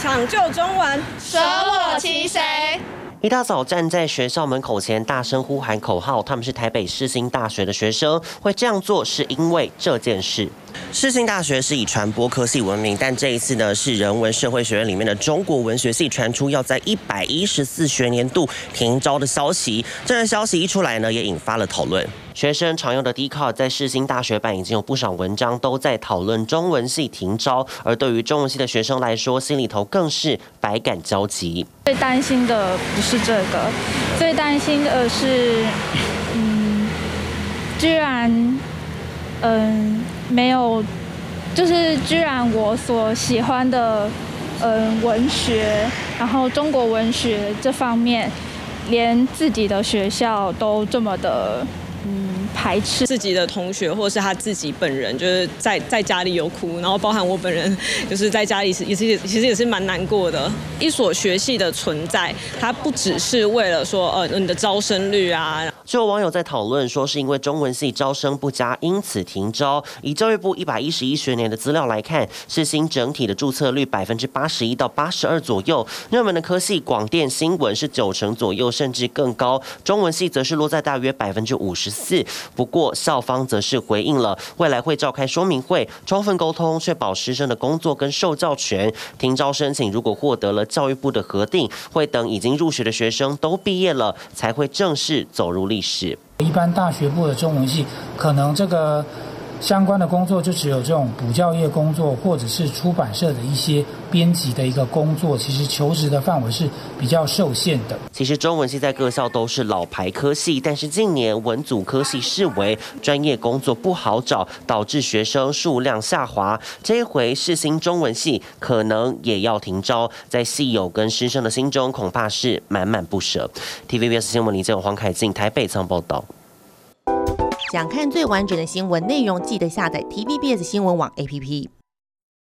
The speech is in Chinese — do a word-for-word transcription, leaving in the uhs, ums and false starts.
抢救中文， 舍我其谁。 一大早站在学校门口前大声呼喊口号，他们是台北世新大学的学生，会这样做是因为这件事。世新大学是以传播科系闻名，但这一次呢是人文社会学院里面的中国文学系传出要在一百一十四学年度停招的消息。这个消息一出来呢，也引发了讨论。学生常用的 Dcard 在世新大学版已经有不少文章都在讨论中文系停招，而对于中文系的学生来说，心里头更是百感交集。 最担心的不是这个，最担心的是，嗯，居然，嗯，没有，就是居然我所喜欢的，嗯，文学，然后中国文学这方面，连自己的学校都这么的。嗯，排斥自己的同学或是他自己本人，就是在在家里有哭，然后包含我本人，就是在家里是也是其实也是蛮难过的。一所学系的存在，它不只是为了说呃你的招生率啊。 就有网友在讨论说，是因为中文系招生不佳，因此停招。以教育部一百一十一学年的资料来看，世新整体的注册率百分之八十一到八十二左右，热门的科系广电新闻是九成左右，甚至更高。中文系则是落在大约百分之五十四。不过校方则是回应了，未来会召开说明会，充分沟通，确保师生的工作跟受教权。停招申请如果获得了教育部的核定，会等已经入学的学生都毕业了，才会正式走入历史。 一般大学部的中文系，可能这个相关的工作就只有这种补教业工作，或者是出版社的一些编辑的一个工作，其实求职的范围是比较受限的。 其实中文系在各校都是老牌科系，但是近年文组科系视为专业工作不好找，导致学生数量下滑。这一回世新中文系可能也要停招，在系友跟师生的心中恐怕是满满不舍。T V B S 新闻林建黄凯进台北仓报道。 想看最完整的新闻内容，记得下载 T V B S 新闻网 A P P。